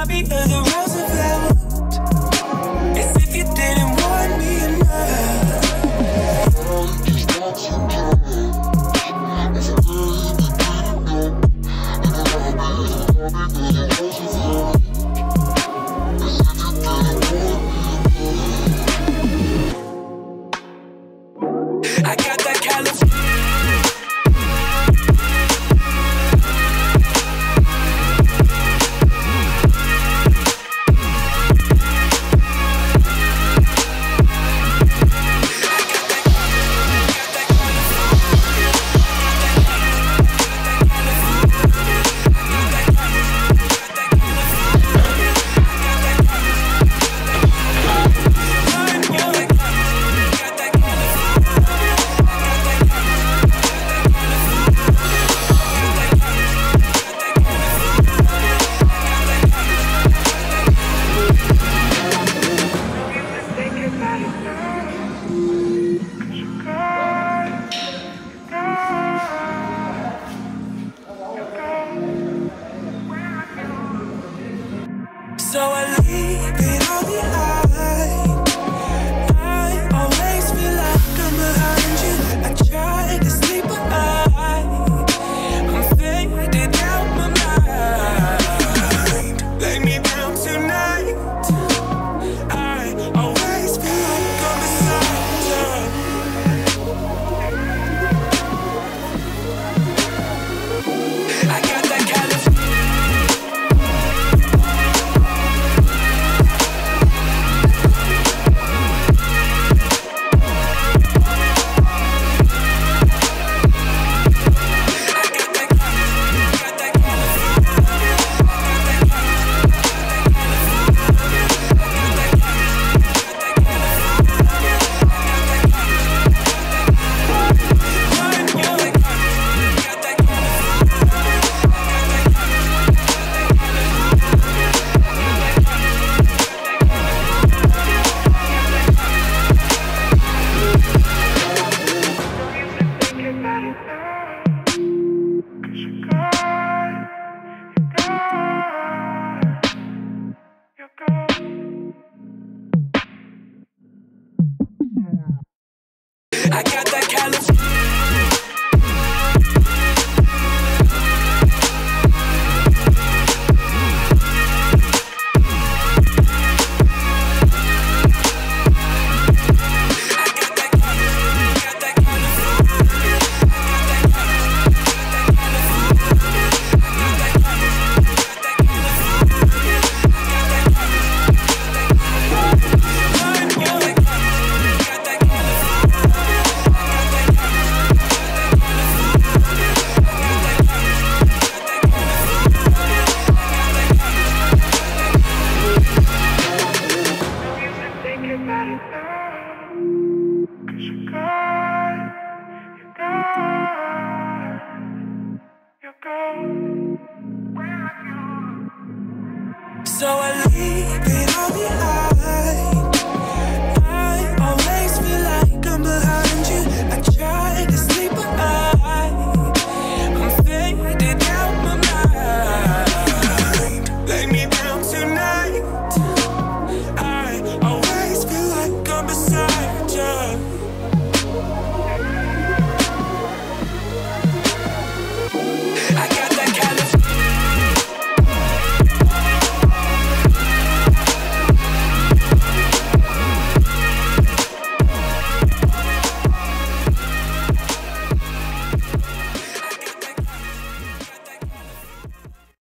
lobby of the Roosevelt, as if you didn't want me enough. I got that California. So I leave it all behind. I always feel like I'm behind you. I try to sleep, but I'm faded out my mind. Lay me down tonight. I always feel like I'm beside you. I got that California. I got that California. So I leave it